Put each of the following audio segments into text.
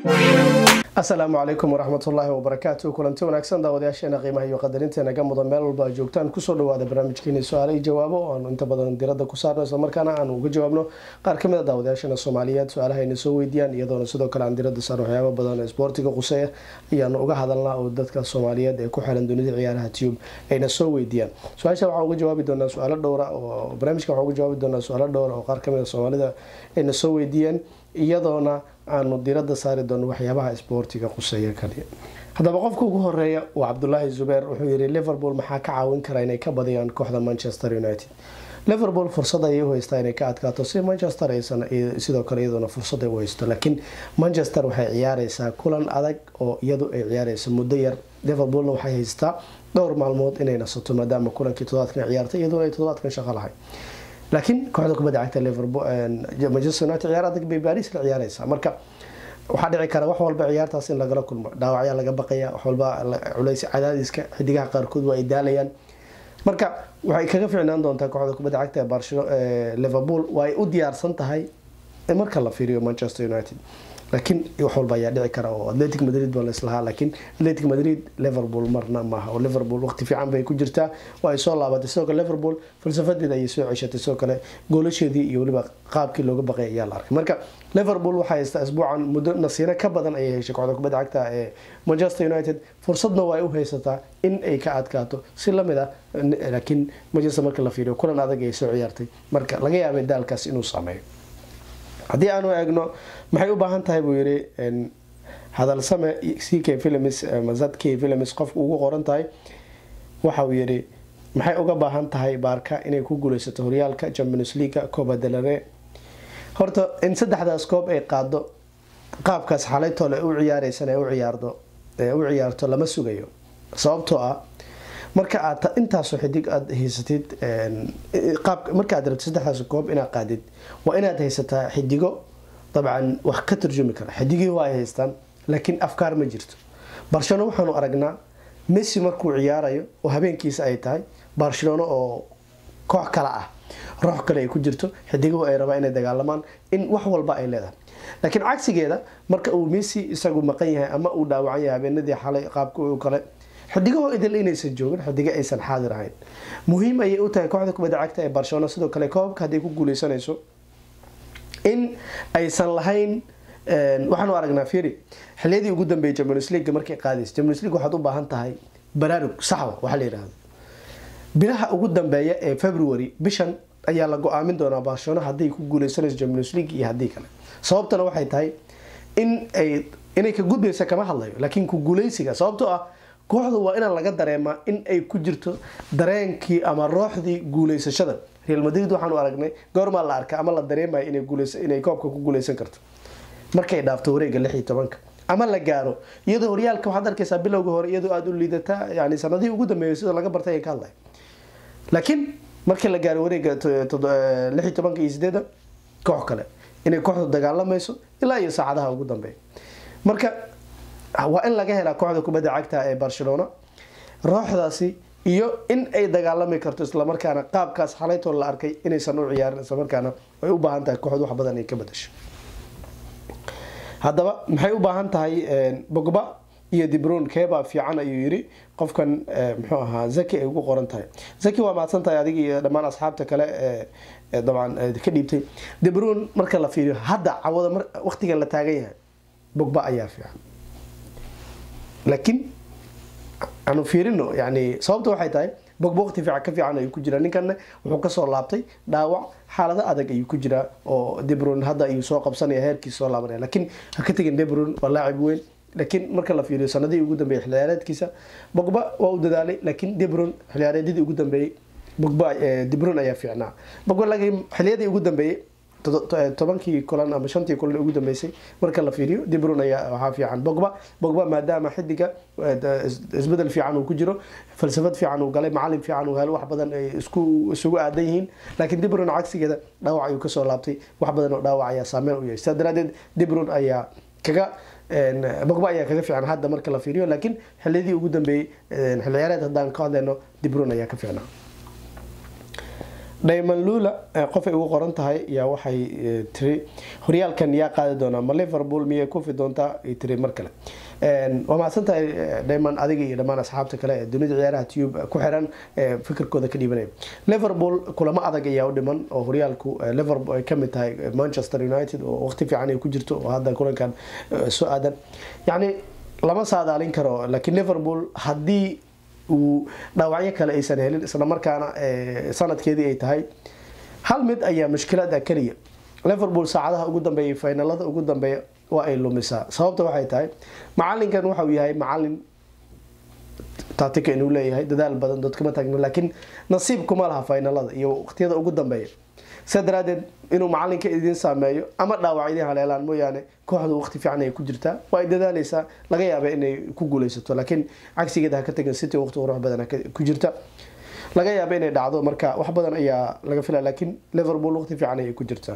السلام عليكم ورحمة الله وبركاته. كلنتي وناكسن داودياشينا qiimaha iyo qadarinteena ka mudan meel walba joogtaan ku soo dhawaada barnaamijkeena su'aalo jawaabo oo inta badan diiradda ku saarno isla markaana aan uga jawaabno qaar ka mid ah daawadayaashana Soomaaliyeed su'aalaha ay soo weydiiyaan iyadoo sidoo kale aan diiradda saarno waxyaabo badan oo isboortiga quseeya ayaan uga hadalnaa oo dadka Soomaaliyeed ee ku xiran dunida ciyaaraha tube ayna soo weydiiyaan. Su'aasha waxaan uga jawaabi doonaa su'aalo dhowr ah oo barnaamijka waxaan uga jawaabi doonaa su'aalo dhowr oo qaar ka mid ah Soomaalida ayna soo weydiiyaan iyadoona aanu diiradda saari doono waxyaabaha isboortiga quseeya kaliya. Haddaba qofka ugu horeeya waa Cabdullaahi Zubeer wuxuu yiri Liverpool maxaa ka caawin kara inay ka badiyaan kooxda Manchester United. Liverpool fursad ay u haystaa inay ka adkaato si Manchester aysan sidoo kale iyaduna fursad ay u haysto laakiin Manchester waxay ciyaareysaa kulan adag oo iyadu ay ciyaareyso muddo yar. Liverpool waxay haystaa dhowr maalmood inay nasato maadaama kulankii todobaadkan ciyaartay iyadoo ay todobaadkan shaqo lahayd. laakiin kooxda kubadda cagta Liverpool Manchester United ciyaar adag bay Paris la ciyaareysaa marka waxa dhici kara wax walba ciyaartaas in laga kulmo dhaawacyo laga baqaya wax walba culays cadaadiska xidigaha qaarkood waa ay daalayaan marka waxay kaga fiicnaan doontaa kooxda kubadda cagta ee Barcelona Liverpool waa ay u diyaarsan tahay marka la fiiriyo Manchester United laakiin wax walba ayaa dhici kara oo Athletic Madrid baa la islaha laakiin Athletic Madrid Liverpool marna maaha oo Liverpool waqti fiican bay ku jirtaa waa ay soo laabatay sidoo kale Liverpool falsafadeeda ay soo ceshatay sidoo kale goolasheedii iyo waliba qaabkii looga baqay ayaa la arkay marka Liverpool waxay haystaa isbuucan muddo nasiino ka badan ay heshay kooxda kubadda cagta ee Manchester United fursadna way u haysataa in ay ka adkaato si la mid ah laakiin Manchester marka la fiiriyo kulan adag ay soo ciyaartay marka laga yaabay daalkaas inuu saameeyo haddii aanu eegno maxay u baahan tahay buu yiri hadal same CK Films mazadki Films qofku ugu qoran tahay waxa uu yiri maxay uga baahan tahay Barca inay ku guuleysato horyaalka Champions League Copa del Rey horta in saddexdaas koob ay qaado qaabkaas xalayto la u ciyaareysan ay u ciyaarto lama sugayo sababtoo ah marka aad intaas xidig aad haysatid qaab marka aad rabtid saddexdaas koob inaad qaadid waa inaad haysataa xidigo dabcan wax ka tarjumi kara xidigii waa ay haystaan laakiin afkaar ma jirto Barcelona waxaanu aragnaa Messi markuu ciyaarayo oo habeenkiisa ay tahay Barcelona oo koox kala ah ruux kale ay ku jirto xidigo ay rabaan inay dagaalamaan in wax walba ay leedahay laakiin cagsigeeda marka uu Messi isagu maqan yahay ama uu dhaawacan yahay habeenadii xalay qaabka uu kale xidigo idil inaysan joogin xidiga aysan xaadir ahayn muhiim ay u tahay kooxda kubadda cagta ee Barcelona sidoo kale koobka haday ku guuleysanayso in aysan lahayn waxaanu aragnaa fiiri xilladii ugu dambeeyay Champions League markay qaadayso Champions League waxaad u baahan tahay baraarug sax ah waxa la yiraahdo bilaha ugu dambeeya ee February bishan ayaa la go'aamin doonaa Barcelona haday ku guuleysanayso Champions League iyo hadii kale sababtana waxay tahay inay ka gudbeysa kama hadlayo laakiin ku guuleysiga sababtoo ah kooxdu waa in laga dareemaa in ay ku jirto dareenkii ama ruuxdii guuleysashada Real Madrid waxaanu aragnay goorma la arkaa ama la dareemayo inay koobka ku guuleysan karto markay dhaafto wareega 16 ama la gaaro iyadoo horyaalka waxaad arkaysaa bilowga hore iyadoo aad u liidata yani sanadii ugu dambeeyay sida laga bartay ka hadlay laakiin markii la gaaro wareega 16 iyo 8 koox kale inay kooxdu dagaalamayso ilaa iyo saacadaha ugu dambeeyay marka waa in laga helaa kooxda kubadda cagta ee Barcelona ruuxdaasi iyo in ay dagaalami karto isla markaana qaabkaas xalayto la arkay inaysan u ciyaarin isla markaana way u baahan tahay kooxdu wax badan ay ka badasho haddaba maxay u baahan tahay Pogba iyo De Bruyne keeba fiican ayuu yiri qofkan muxuu ahaa Zaki ay ugu qoran tahay Zaki waa maadsan tahay adiga iyo dhammaan asxaabta kale dabcan ka dhiibtay De Bruyne marka la fiiriyo hadda cawada waqtiga la taagan yahay Pogba ayaa fiican laakiin aanu fiirino yani sababtu waxay tahay Pogba waqti fiican ka fiican ay ku jiraan ninkan wuxuu ka soo laabtay dhaawac xaalada adag ay ku jiraa oo De Bruyne hadda ay soo qabsanaya heerkiisa soo laabanaya laakiin ha ka tagin De Bruyne waa laacib weyn laakiin marka la fiiriyo sanadii ugu dambeeyay xiliyaareedkiisa Pogba waa u dadaalay laakiin De Bruyne xiliyaareedii ugu dambeeyay Pogba De Bruyne ayaa fiicnaa Pogba laakiin xiliyadii ugu dambeeyay tobankii kulan ama shantii kulan ugu dambeysay marka la fiiriyo De Bruyne ayaa waxa fiican Pogba maadaama xidiga isbedel fiican uu ku jiro falsafad fiican uu galay macallin fiican uu helo wax badan ay isugu aadan yihiin laakiin De Bruyne cagsigeeda dhaawac ayuu ka soo laabtay wax badan oo dhaawac ayaa saameyn u yeeshay daradeed De Bruyne ayaa kaga Pogba ayaa kaga fiican hadda marka la fiiriyo laakiin xilladii ugu dambeeyay xilciyaareed hadaan ka hadlayno De Bruyne ayaa ka fiicnaa Dayman Lula qof ay ugu qoran tahay yaa waxay tiri horyaalkan yaa qaadi doona ma Liverpool miyay ku fi doontaa ay tiri mar kale waa maasan tahay Dayman adiga iyo dhamaan asxaabta kale ee dunida ciyaaraha tube ku xiran fikirkooda ka dhibanay Liverpool kulama adag ayaa u dhiman oo horyaalku Liverpool ay kamid tahay Manchester United oo waqti fiican ay ku jirto oo hadda kulankan soo aadan yani lama saadaalin karo laakiin Liverpool hadii uu dhaawacyo kale aysan helin isla markaana sanadkeedii ay tahay hal mid ayaa mushkilada kaliya Liverpool saacadaha ugu dambeeyay finalada ugu dambeeya waa ay lumisaa sababta waxay tahay macalinkan waxa uu yahay macalin tactic inuu leeyahay dadaal badan dadka ma taagna laakiin nasiib kuma laha finalada iyo waqtiyada ugu dambeeya sadraadeed inuu macalinka idin saameeyo ama dhaawac idin haleelaan mooyaane kooxdu waqti fiican ay ku jirtaa waa ay dadaalaysaa laga yaabaa inay ku guuleysato laakiin cagsigeeda ka tagan City waqti qurux badan ku jirta laga yaabaa inay dhacdo marka wax badan ayaa laga filaa laakiin Liverpool waqti fiican ay ku jirtaa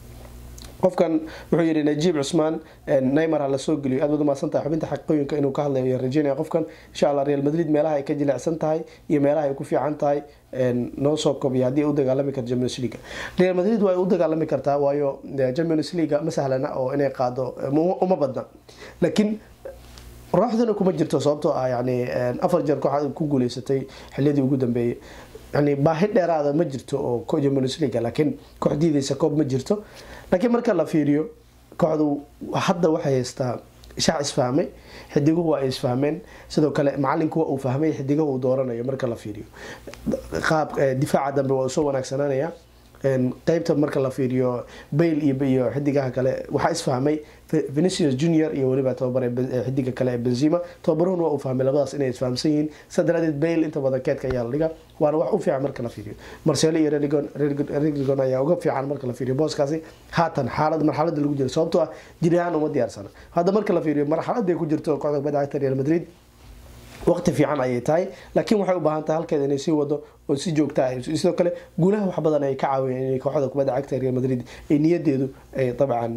qofkan wuxuu yiri Najiib Usman Neymar la soo geliyo aad ma santaa xubinta xaqooyinka inuu ka hadlayo Regina qofkan insha Allah Real Madrid meelaha ay ka jilicsan tahay iyo meelaha ay ku fiican tahay noo soo koobiyo hadii uu dagaalami karo Champions League Real Madrid way u dagaalami kartaa waayo Champions League ma sahlana oo inay qaado uma badna laakiin raaxdana kuma jirto sababtoo ah yani afar jeer kooxda ku guuleysatay xilladii ugu dambeeyay يعني باهي dheeraada ma jirto oo Champions League laakiin kooxdiisa koob ma jirto laakiin marka la fiiriyo kooxdu hadda waxay haystaa shaac isfahamay xidiguhu waa isfahmeen sidoo kale macalinku waa uu fahmay xidiguhu uu dooranayo marka la fiiriyo qaab difaaca dambe waa soo wanaagsananaya qaybta marka la fiiriyo Bale iyo xidigaha kale waxa isfahmay Vinicius Junior iyo waliba tababare xidiga kale Benzema tababaruhu waa uu fahmay labadaas inay isfahamsan yihiin sadraadeed Bale inta badan keedka ayaa la dhiga waana wax u fiican marka la fiiriyo Marcelo iyo Rodrigo ayaa uga fiican marka la fiiriyo booskaasi haatan marxaladda lagu jiro sababtoo ah jiraan uma diyaarsana hadda marka la fiiriyo marxaladda ay ku jirto kooxda kubadda cagta Real Madrid waqti fiican ayay tahay laakiin waxay u baahan tahay halkeeda inay sii wado oo si joogto ah sidoo kale guulaha wax badan ay ka caawiyeen inay kooxda kubadda cagta Real Madrid ay niyadeedu ay dabcan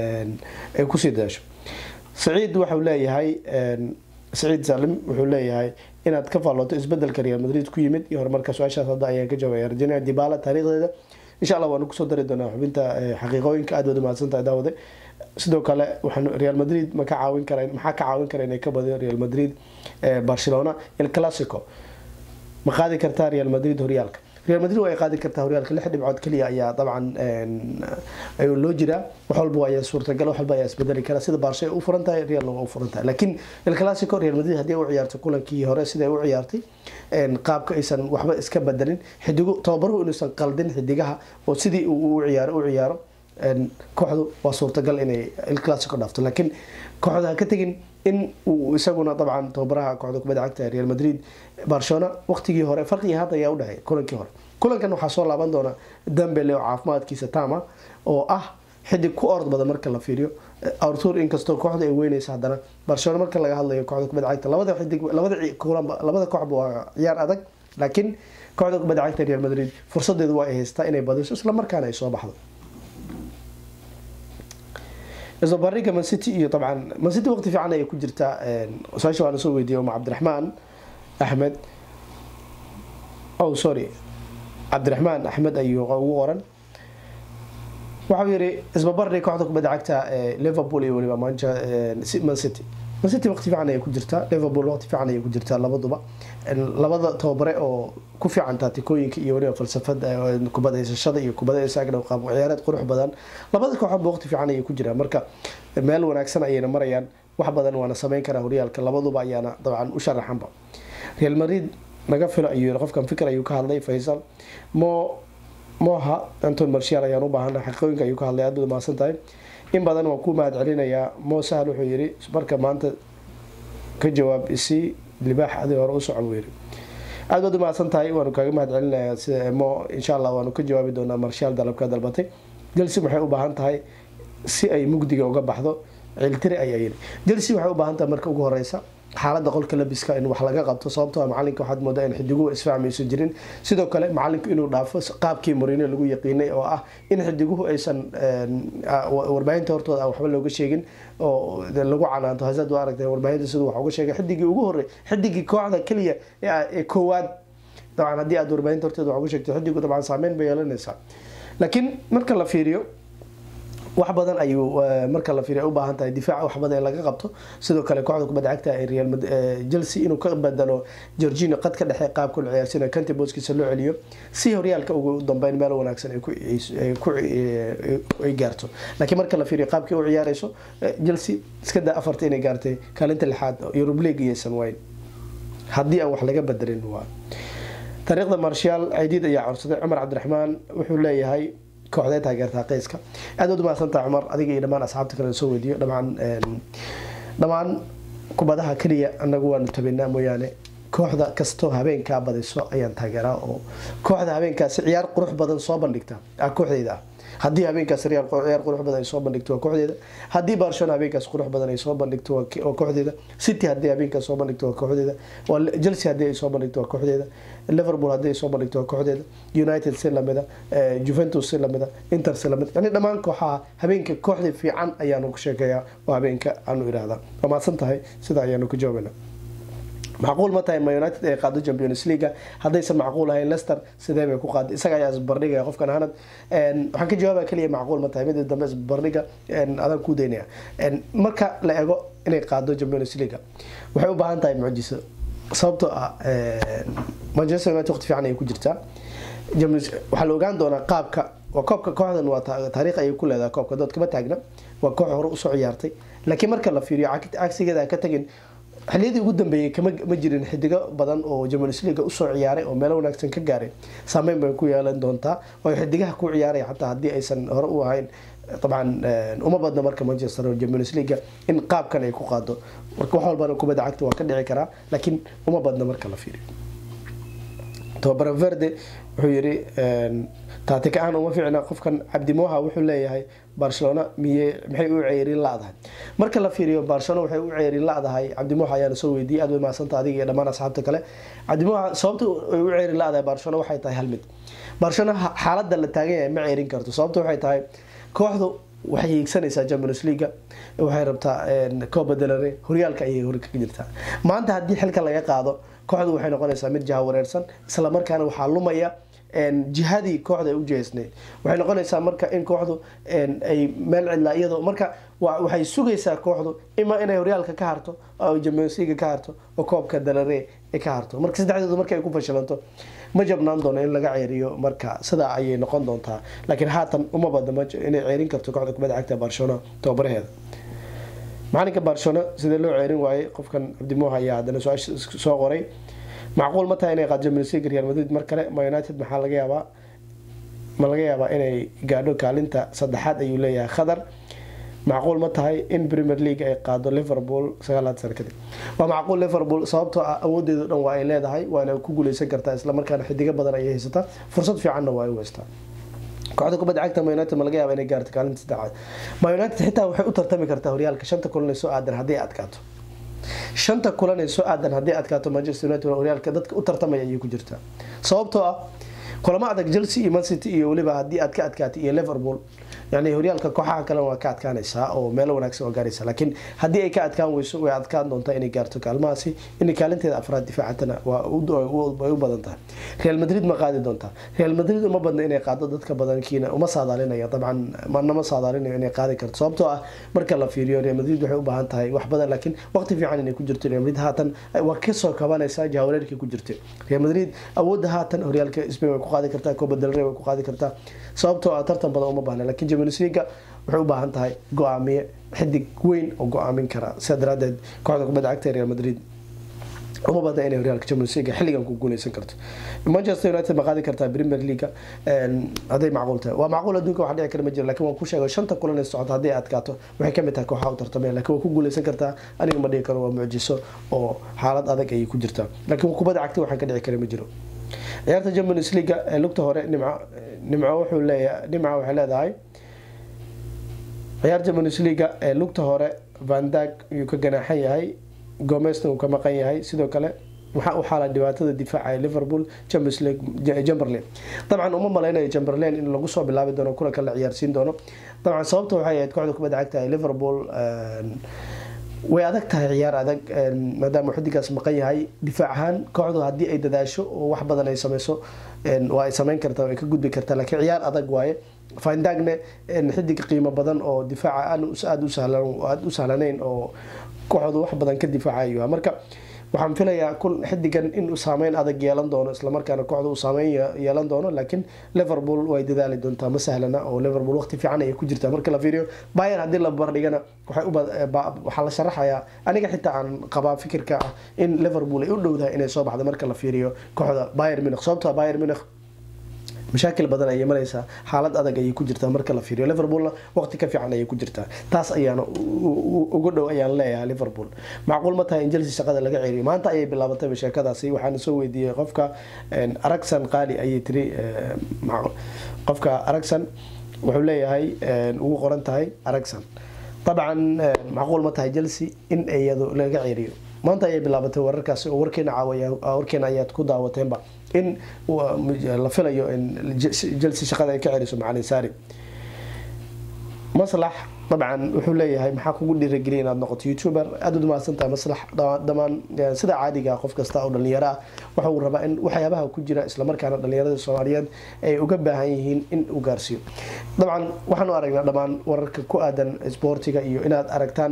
ay ku sii daasho Saciid wuxuu leeyahay Saciid Salim wuxuu leeyahay inaad ka faaloto isbedelka Real Madrid ku yimid iyo horumarka su'aashaas hadda ayaan ka jawaabay Argentina Dybala taariikhdeeda insha Allah waan ku soo dari doonaa xubinta xaqiiqooyinka aad wada mahadsantahay daawade sidoo kale waxaan Real Madrid ma ka caawin karaan inay ka badiyo Real Madrid Barcelona El Clasico ma qaadi kartaa Real Madrid horyaalka Real Madrid way qaadi kartaa horyaalka 6 dhibcood kaliya ayaa dabcan ay loo jiraa wax walba waa suurtagal wax walba ayaa isbedeli kara sida Barca u furantahay Real u furantahay laakiin El Clasico Real Madrid hadii uu ciyaarto kulankii hore sida uu ciyaartay qaabka aysan waxba iska bedelin xidigu tababaruhu inuusan qaldin xidigaha oo sidii uu ciyaaro kooxdu waa suurtagal inay El Clasico dhaafto laakiin kooxda ka tagin in uu isaguna dabcan tababaraha kooxda kubadda cagta Real Madrid Barcelona waqtigii hore farqiga hadda ayaa u dhaxay kulankii hore kulankan waxa soo laaban doona Dembele oo caafimaadkiisa taama oo ah xidig ku ord badan marka la fiiriyo Arthur inkastoo kooxda ay weynaysa hadana Barcelona marka laga hadlayo kooxda kubadda cagta labada kooxba waa ciyaar adag laakiin kooxda kubadda cagta Real Madrid fursadeedu waa ay haystaa inay badiso isla markaana ay soo baxdo إذا بريك من سيتي إيه طبعا من سيتي وقت في عنا يكون جرتا سويش وأنا سوي فيديو مع عبد الرحمن أحمد أو سوري عبد الرحمن أحمد أيوه وورن وحبيري إذا بريك وعدك بدعكتا ليفربول ولا من سيتي من سيتي وقت في عنا يكون جرتا ليفربول وقت في عنا يكون جرتا لبضة توبرة أو كوفي عن تاتيكوينك يوري فلسفة كوبادة الشدة كوبادة ساكنة وقام عيارات قروح بدن لبضة كوحب وقت في عنا يكون جرا مركا مال وناكسنا أينا مريان واحد بدن وأنا سمين كره ريال كلبضة بعيانا طبعا وشر حنبا ريال مدريد نقفل أيو رقف كان فكرة أيو كهالله فيصل موها أنتون مرشيال أيانو بهنا حقوقك أيو كهالله أدو ما سنتاي إن بدن وكوما علينا يا مو سهل وحيري مركا ما أنت كجواب إسي libaax adiga hore u socon weeri aad wada ma santahay waanu kaaga mahad celinayaa mo insha Allah waanu ka jawaabi doonaa Marshal dalabka dalbatay Chelsea waxay u baahan tahay si ay mugdiga uga baxdo ciltiri ay yiri Chelsea waxay u baahan tahay marka ugu horeysa xaaladda qolka labiska in wax laga qabto sababtoo ah macalinka waxaad moodaa in xidigu isfahmayso jirin sidoo kale macalinku inuu dhaafo qaabkii Mourinho lagu yaqiinay oo ah in xidiguhu aysan warbaahinta hortooda waxba looga sheegin oo lagu canaanto Hazard oo aragtay warbaahinta sidoo wax uga sheegay xidigii ugu horeeyay xidigii kooxda kaliya ee koowaad طبعا haddii aad warbaahinta horteeda wax ugu sheegto xidigu dabcan saameyn bay yeelanaysaa laakiin marka la fiiriyo wax badan ayuu marka la fiiriyo u baahan tahay difaac wax badan laga qabto sidoo kale kooxda kubadda cagta ee Real Chelsea inuu ka badalo Jorginho qad ka dhaxay qaabka uu ciyaarsiina Kante booskiisa loo celiyo si horyaalka ugu dambeyn meel wanaagsan ay gaarto laakiin marka la fiiriyo qaabka uu ciyaarayso Chelsea iska daa afarta inay gaartay kaalinta lixaad Europa League iyo Sanwayn haddii aan wax laga bedelin waa taariikhda Martial Aidid ayaa codsaday Umar Cabdiraxmaan wuxuu leeyahay kooxda taageerta qeyska aad u maasanta Umar adiga iyo dhamaan asxaabta kale soo weydiyo dhamaan kubadaha kaliya anagu waan tabeynaa mooyaane kooxda kasto habeenka badayso ayaan taageeraa oo kooxda habeenkaas ciyaar qurux badan soo bandhigta kooxdeeda haddii habeenkaas ciyaar qurux badan ay soo bandhigto kooxdeeda haddii Barcelona habeenkaas qurux badan ay soo bandhigto kooxdeeda City haddii habeenkaas soo bandhigto kooxdeeda Chelsea haddii ay soo bandhigto kooxdeeda Liverpool haddii ay soo bandhigto kooxdeeda United si lamida Juventus si lamida Inter si lamida yani dhamaan kooxaha habeenka kooxda fiican ayaanu ku sheegayaa oo habeenka aanu iraahdaa ma santahay sida ayaanu ku jawaabanaa معقول متى ما يونايتد ay qaado Champions League hadaysan macquul ahayn Leicester sidee bay ku qaad isaga ayaa isbardhiga qofkan ahanad waxaan ka jawaabaa kaliya macquul mata mid dambe isbardhiga adan ku deynaya marka la eego inay qaado Champions League waxay u baahan tahay mucjiso sababtoo ah Manchester United waqti fiican ay ku jirtaa waxa la ogaan doonaa qaabka koobka kooxdan waa taariikh ay ku leedahay koobka dad kama taagna waa koox hore u soo ciyaartay laakiin marka la fiiriyo cagsigeeda ka tagin xiliyadii ugu dambeeyay kama jirin xidiga badan oo Champions League u soo ciyaaray oo meel wanaagsan ka gaaray saameyn bay ku yeelan doontaa oo xidigaha ku ciyaaray xataa hadii aysan hore u ahayn طبعا uma badna marka Manchester Champions League in qaabkan ay ku qaado marka wax walba kubadda cagta waa ka dhici karaa laakiin uma badna marka la fiiriyo Tobar Verde wuxuu yiri tactic aan uma fiicna qofkan Abdi Moha wuxuu leeyahay Barcelona maxay u ceerin laadahay marka la fiiriyo Barcelona waxay u ceerin laadahay Abdi Moha ayaa soo weydiiyay aad ma santa adiga iyo dhamaan asxaabta kale Abdi Moha sababta ay u ceerin laadahay Barcelona waxay tahay hal mid Barcelona xaaladda la taagan yahay ma ceerin karto sababta waxay tahay kooxdu waxay hiigsanaysaa Champions League waxay rabtaa Copa del Rey horyaalka ayay hor ka jirtaa maanta haddii xilka laga qaado kooxdu waxay noqonaysaa mid jaha wareersan isla markaana waxaa lumaya jihadii kooxda ay u jeesneed waxay noqonaysaa marka in kooxdu ay meel cidla iyadoo marka waxay sugaysaa kooxdu ima inay horyaalka ka harto oo Champions League ka harto oo koobka del Rey ka harto marka saddexdeedu markay ku fashalanto ma jabnaan doono in laga ceeriyo marka sida ay noqon doontaa laakiin haatan uma badna inay ceerin karto kooxda kubadda cagta Barcelona tababaraheeda maalinka Barcelona sida loo ceerin waayay qofkan Abdi Moha ayaa hadana soo qoray macquul ma tahay inay qaado Champions League Real Madrid mar kale Ma United maxaa laga yaabaa inay gaadho kaalinta saddexaad ayuu leeyahay Khadar معقول ما تهاي إن بريمير ليج أي قادو ليفربول سجلات سنة كده ومعقول ليفربول صابته أود نوعي له هاي وأنا كوجل سكرت إسلام كان حديقة بدر أيه ستا فرصة في عنا واي وستا قاعد كوبد عكت ما يونايتد ملقيها بين جارت كانت تدعى ما يونايتد حتى وحي ترتمي كرت هوريال كشنت كلنا سوء عدن هدي أتكاتو شنت كلنا سوء عدن هدي أتكاتو مانشستر يونايتد هوريال كدت ترتمي يجيكو جرتا صابته كل ما عندك جلسي مان سيتي وليبا هدي أتكاتي ليفربول يعني هوريالka kooxaha kale waa ka adkaanaysaa oo meel wanaagsan oo gaaraysa laakiin hadii ay ka adkaan weyso way adkaan doontaa inay gaarto kaalmaasi in kaalinteeda afraad difaacatana waa u badan tahay Real Madrid ma qaadi doontaa Real Madrid uma badna inay qaado dadka badankiina uma saadaalinaya dabcan ma saadaalinayo inay qaadi karto sababtoo ah marka la fiiriyo Real Madrid waxay u baahan tahay wax badan laakiin waqti fiican inay ku jirto Real Madrid haatan waa ka soo kabanaysaa jahwareerkii ku jirtay Real Madrid awoodda haatan horyaalka Spain way ku qaadi kartaa Copa del Rey way ku qaadi kartaa sababtoo ah tartan badan uma baahna laakiin Champions League waxay u baahan tahay go'aamiye xidig weyn oo go'aamin kara sadaradeed kooxda kubadda cagta Real Madrid uma baahna inay horyaalka Champions League xilligan ku guuleysan karto Manchester United ma qaadi kartaa Premier League haday macquul tahay waa macquul adduunka wax dhici kara ma jiro laakiin waan ku sheegay shanta kulan ee socota haday adkaato waxay ka mid tahay kooxaha u tartamaya laakiin waa ku guuleysan kartaa aniga ma dhihi karo waa mucjiso oo xaalad adag ay ku jirtaa laakiin kubadda cagta waxaan ka dhici kara ma jiro ciyaarta Champions League ee lugta hore nimco wuxuu leeyahay nimco waxay leedahay ciyaarta Champions League ee lugta hore Van Dijk uu ka ganaaxan yahay Gomez uu ka maqan yahay sidoo kale waxa uu xaalad dhibaatada difaaca ee Liverpool Champions League Chamberlain طبعا uma maleynay Chamberlain in lagu soo bilaabi doono kulanka la ciyaarsiin doono طبعا sababta waxay ahayd kooxda kubadda cagta ee Liverpool way adag tahay ciyaar adag maadaama xidigaas maqan yahay difaac ahaan kooxdu haddii ay dadaasho oo wax badan ay sameyso waa ay sameyn kartaa ay ka gudbi kartaa laakiin ciyaar adag waaye Fandagne xidig qiimo badan oo difaaca aad u sahlanayn oo kooxdu wax badan ka difaacayo marka waxaan filayaa kun xidigan in uu saameyn adag yeelan doono isla markaana kooxdu uu saameyn yeelan doono laakiin Liverpool way dadaali doontaa ma sahlana oo Liverpool waqti fiican ay ku jirtaa marka la fiiriyo Bayern hadii la bardhigana waxa la sharaxayaa aniga xitaa aan qabaa fikirka in Liverpool ay u dhowdahay inay soo baxdo marka la fiiriyo kooxda Bayern Munich sababtoo Bayern Munich مشاكل بدن أي مريسة حالات أدق أي كجرتها مركز لفيريو ليفربول وقت كافي عن أي كجرتها تاس أيانا وقولوا أيان لا يا ليفربول معقول متى إنجلس شقة لقى عيري ما أنت أي بلا بتبي شكذا سي وحنسوي دي قفكا أركسن قالي أي تري معقول قفكا أركسن وحولي هاي وقرنت هاي أركسن طبعا معقول متى جلسي إن أي لقى عيري ما أنت أي بلا بتبي وركاس وركين عويا وركين أيات كودا وتنبا إن la filayo in جلسة شقة ay ka celiso macallin Saari maslax طبعا wuxuu leeyahay maxaa kugu dhiirigelin inaad noqoto youtuber aad u maasantaa maslax dhamaan sida caadiga qof kasta oo dhalinyaro ah waxa uu rabaa in waxyaabaha ku jira isla markaana dhalinyarada Soomaaliyeed ay uga baahan yihiin in uu gaarsiyo طبعا waxaan u aragnaa dhamaan wararka ku aadan sportiga iyo inaad aragtaan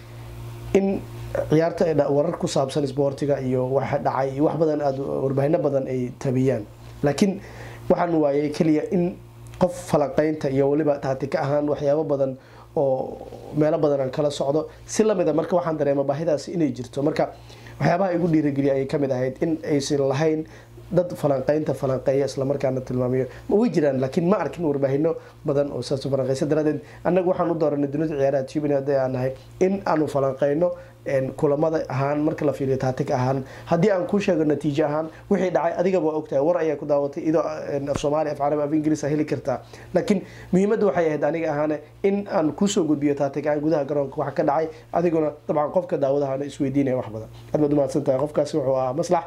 in ciyaarta warar ku saabsan sportiga iyo waxa dhacay wax badan aad warbaahin badan ay tabiyaan laakiin waxaan waayay kaliya in qof falaqaynta iyo waliba tactic ahaan waxyaabo badan oo meelo badan aan kala socdo si la mid ah marka waxaan dareemaa baahidaas inay jirto marka waxyaabaha igu dhiirigeliyay ay kamid ahayd in aysan lahayn dad falanqeeya isla markaana tilmaamiyo way jiraan laakiin ma arkin warbaahino badan oo saas falanqeeysa daradeed annagu waxaan u dooranay dunida ciyaaraha tubina aan nahay in aanu falanqeeyno kulamada ahaan marka la fiiriyo tactic ahaan hadii aan ku sheego natiijo ahaan wixii dhacay adiga waa ogtahay war ayaa ku daawatay ido af Soomaali af Carabi af Ingiriis heli kartaa laakiin muhiimadu waxay ahayd aniga ahaan in aan ku soo gudbiyo tactic aan gudaha garoonka wax ka dhacay adiguna dabcan qofka daawadaha isweydiinaya wax badan aad baad mahadsantahay qofkaasi wuxuu ahaa maslax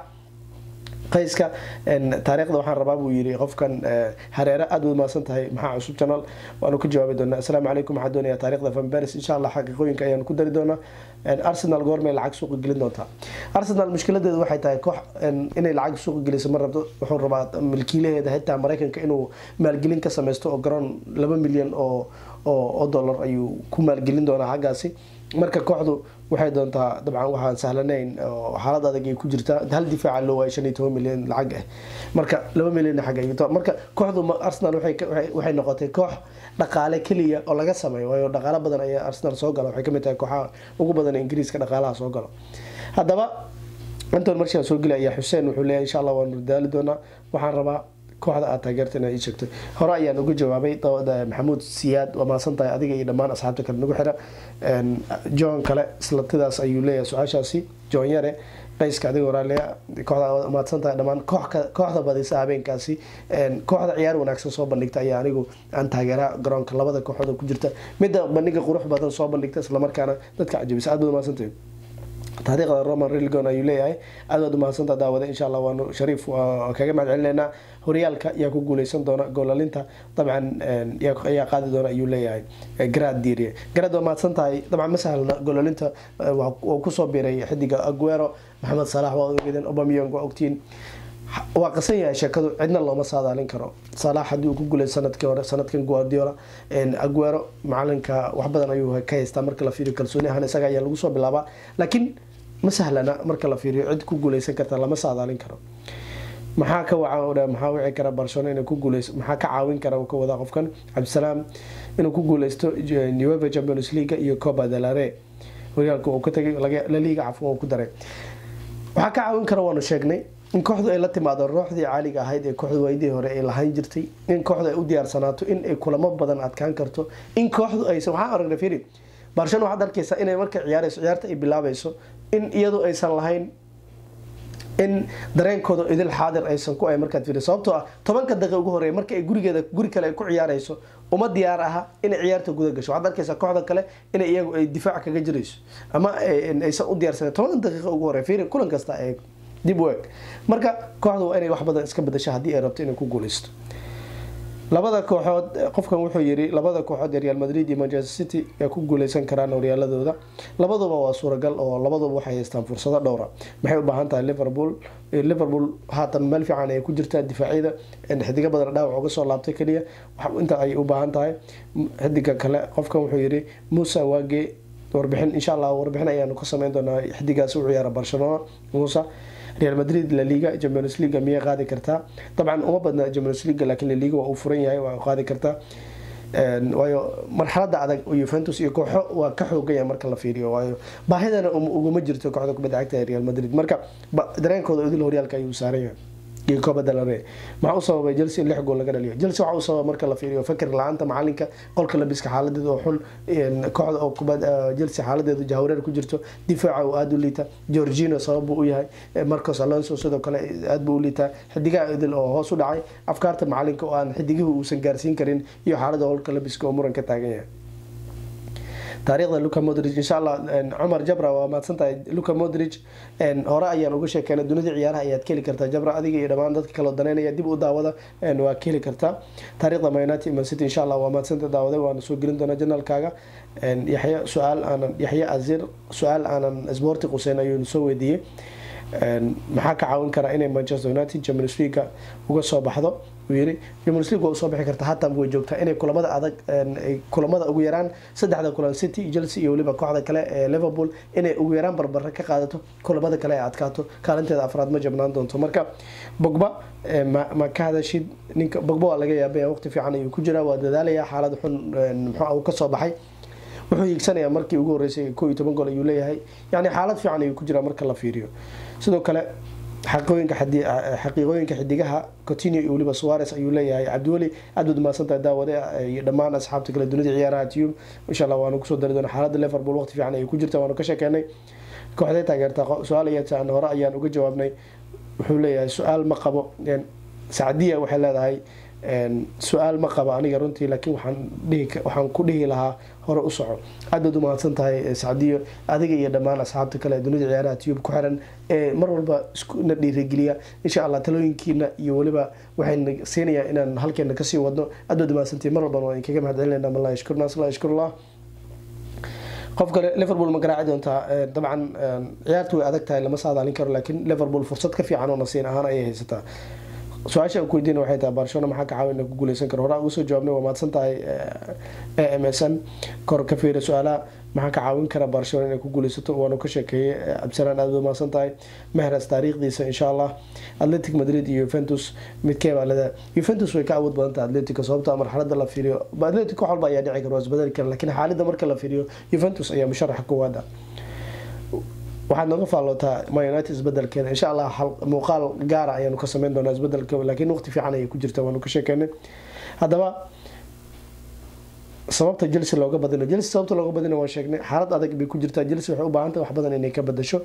قيسك إن تاريخ ده وحنا رباب ويري قف كان هريرة أدو ما سنتهي مع عصوب channel وأنا كنت جواب دونا السلام عليكم حدوني يا تاريخ ده فمبارس إن شاء الله حقيقيين كأيان كدر دونا أرسنال جورمي العكس سوق الجلد نوتها أرسنال المشكلة ده واحد تاي كح إن العكس سوق الجلد مرة وحنا رباط ملكيله ده حتى أمريكا كأنه مالجلين كسمستو أجران 2 مليون أو دولار أيو كم مالجلين دونا حاجة marka kooxdu waxay doontaa dabcan waxaan sahlanayn xaalad adag ay ku jirtaa hal difaac loo way 15 milyan lacag ah marka 2 milyan xaq ay to marka kooxdu Arsenal waxay noqotay koox dhaqaale kaliya oo laga sameeyo waayo dhaqaale badan ayaa Arsenal soo gala waxay kamid tahay kooxaha ugu badan Ingiriiska dhaqaalaha soo gala hadaba inta markii soo galaya Xuseen wuxuu leeyahay insha Allah waan radaali doonaa waxaan rabaa kooxda aad taageertana ay sheegtay hore ayaan uga jawaabay dawada Maxamuud Siyaad waa maasantahay adiga iyo dhamaan asxaabta kale nagu xira John kale islatidaas ayuu leeyahay su'aashaasi John Yare qayska adiga waraaleya kooxda maasantahay dhamaan kooxda badisa habeenkaasi kooxda ciyaar wanaagsan soo bandhigta ayaa anigu aan taageera garoonka labada kooxood ku jirta mid bandhiga qurux badan soo bandhigta isla markaana dadka cajabisa aad baad maasantahay تاريخ رومان ريلغون ayuu leeyahay aad ma hansanta daawada insha Allah waanu shariif kaga magacilnaa horyaalka yaa ku guuleysan doona goolalinta dabcan yaa qaadi doona ayuu leeyahay grad ma hansantahay dabcan ma sahlna goolalinta oo ku soo biiray xidiga Aguero Mohamed Salah waa ogeydeen Aubameyang waa ogtiin waa qasan yahay sheekadu cidna looma saadaalin karo Salah hadii uu ku guuleysan sanadkan Guardiola Aguero macalinka wax badan ayuu ka haystaa marka la fiiriyo kalsooni ahaan isaga ayaa lagu soo bilaabaa laakiin ma sahlana marka la fiiriyo cid ku guuleysan karta lama saadaalin karo maxaa ka wacan maxaa wici kara Barcelona inay ku guuleyso maxaa ka caawin kara oo ka wada qofkan Abdisalaam inuu ku guuleysto UEFA Champions League iyo Copa del Rey horyaalka uu ka tagay La Liga cafwan uu ku daray waxa ka caawin kara waanu sheegnay in kooxdu ay la timaado ruuxdii caaliga ahayd ee kooxdu waydii hore ay lahayn jirtay in kooxdu ay u diyaarsanaato in ay kulamo badan adkaan karto in kooxdu ay waxa aragnay fiiri Barcelona waxa darkaysa inay marka ciyaarta ay bilaabayso in iyadu aysan lahayn in dareenkooda idil xaadir aysan ku ay marka fiiri sababtoo ah 10 daqiiqo ugu horeeyay marka ay guri kale ay ku ciyaarayso uma diyaar aha in ciyaarta gudaha gasho waxa darkaysa kooxda kale in iyagu ay difaac kaga jirayso ama aysan u diyaarsan 10 daqiiqo ugu horeeyay fiiri kulan kasta ay dib weeg marka kooxdu waa inay wax badan iska bedesho hadii ay rabto inay ku guuleysto labada kooxood qofkan wuxuu yiri labada kooxood Real Madrid iyo Manchester City ay ku guuleysan karaan horyaaladooda labaduba waa suuragal oo labaduba waxay haystaan fursado dhowr ah maxay u baahan tahay Liverpool haatan meel fiican ay ku jirtaa difaacida xidiga badan dhaawac uga soo laabtay kaliya waxa inta ay u baahan tahay xidiga kale qofkan wuxuu yiri Musa Wage warbixin insha Allah warbixin ayaanu ka sameyn doonaa xidigaas uu ciyaara Barcelona Musa Real Madrid La Liga Champions League miyay qaadi kartaa طبعا uma badna Champions League laakiin La Liga waa uu furan yahay waa qaadi kartaa waayo marxaladda adag oo Juventus iyo kooxo waa ka xoogaya marka la fiiriyo waayo baahidana uguma jirto kooxda kubadda cagta Real Madrid marka dareenkooda idil horyaalka ayuu saaran yahay iyo Copa del Rey maxaa u sababay Chelsea 6 gool laga dhaliyo Chelsea waxa uu sababay marka la fiiriyo fakir la'aanta macalinka qolka labiska xaaladeedu oo xun kooxda oo kubadda Chelsea xaaladeedu jahwareer ku jirto difaaca oo aad u liita Jorginho sabab uu yahay Marcos Alonso sidoo kale aad buu u liita xidiga idil oo hoos u dhacay afkaarta macalinka oo aan xidigihu uusan gaarsiin karin iyo xaaladda qolka labiska oo muran ka taagan yahay taariikhda Luka Modric insha Allah Umar Jabra waa maadsantahay Luka Modric hore ayaan uga sheekeynay dunida ciyaaraha ayaad keli kartaa Jabra adiga iyo dhamaan dadka kala daneynaya dib u daawada waa keli kartaa taariikhda Man United Man City insha Allah waa maadsantahay daawada waan soo gelin doonaa janaalkaaga Yahya Azir su'aal aanan Sporting Hussein ayuu soo weydiiyay maxaa ka caawin kara inay Manchester United Champions League uga soo baxdo ويري Champions League oo soo bixi karta hatta way joogtaa inay kulamada adag ay kulamada ugu yaraan saddexda kulan City Chelsea iyo waliba kooxda kale ee Liverpool inay ugu yaraan barbar ka qaadato kulamada kale ay adkaato kaalinteeda afraad ma jabnaan doonto marka Pogba ma ka hadashid ninka Pogba waa laga yaabay waqti fiican ayuu ku jiraa waa dadaalaya xaalad xun muxuu ka soo baxay wuxuu yigsanayaa markii ugu horeysay 12 gool ayuu leeyahay yani xaalad fiican ayuu ku jiraa marka la fiiriyo sidoo kale xaqiiqooyinka xidigaha Coutinho iyo waliba Suarez ayuu leeyahay Abdulwali aad u maasanta daawada iyo dhamaan asxaabta kale dunida ciyaaraha tiyum insha Allah waanu ku soo dari doonaa xaaladda Liverpool waqti fiican ay ku jirtaa waanu ka sheekeynay kooxda taageerta su'aal ayaan hore ayaan uga jawaabnay wuxuu leeyahay su'aal ma qabo Saadiya waxay leedahay su'aal ma qabo aniga runtii laakiin waxaan ku dhihi lahaa hore u soco aad u mahadsan tahay Saadiyo adiga iyo dhamaan asxaabta kale dunida ciyaaraha tiyub ku xiran mar walba isku dhiirigeliya insha Allah talooyinkiina iyo waliba waxaan siinaya inaan halkeena ka sii wadno aad u mahadsantii mar walba waan kaga mahadcelinayna Allah yashkurna qofka Liverpool ma garaaci doontaa dabcan ciyaartu way adag tahay lama saadaalin karo laakiin Liverpool fursad ka fiican oo nasiin ahaan ay haysataa su'aasha ku weydiin waxay tahay Barcelona maxaa ka caawin ku guuleysan karo hore ugu soo jawaabnay waa maadsan tahay MSN kor ka fiir su'aalaha maxaa ka caawin kara Barcelona inay ku guuleysato waanu ka sheekeeyay Absalaan aad u maadsan tahay Mahrez taariikhdiisa insha Allah Atletico Madrid iyo Juventus midkee baa lada Juventus way ka awood badan tahay Atletico sababta marxaladda la fiiriyo Atletico waxba ayaa dhici kara isbedel kara laakiin xaaladda marka la fiiriyo Juventus ayaa musharax ku wada waxaad naga faalootaa Man United isbedelkeeda insha Allah muuqaal gaar ah ayaanu ka sameyn doonaa isbedelka laakiin waqti fiican ay ku jirtaa waanu ka sheekeynay hadaba sababta Chelsea looga badino Chelsea sababta looga badino waan sheegnay xaalad adag bay ku jirtaa Chelsea waxay u baahan tahay wax badan inay ka bedesho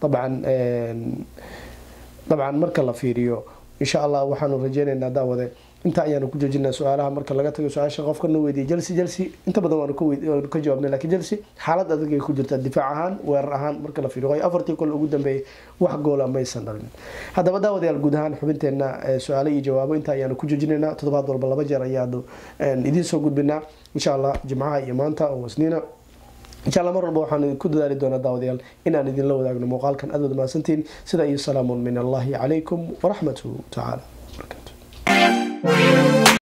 طبعا marka la fiiriyo insha Allah waxaanu rajeynaynaa daawade inta ayaanu ku joojinaa su'aalaha marka laga tago su'aasha qofka noo weydiiyay Chelsea inta badan waanu ka jawaabnay laakiin Chelsea xaalad adag ay ku jirtaa difaac ahaan weerar ahaan marka la fiiriyo ay afartii gool ugu dambeeyay wax gool ma aysan dhalin hadaba daawadayaal guud ahaan xubinteena su'aalo iyo jawaabo inta ayaanu ku joojinaynaa toddobaad walba laba jeer ayaanu idin soo gudbinaa insha Allah jimcaha iyo maanta oo isniina إن شاء الله مرة بوحنا كل ذلك دون الدعوة إن أنا دين الله ذاك المقال كان أدود ما سنتين سيدا سلام من الله عليكم ورحمته تعالى وبركاته.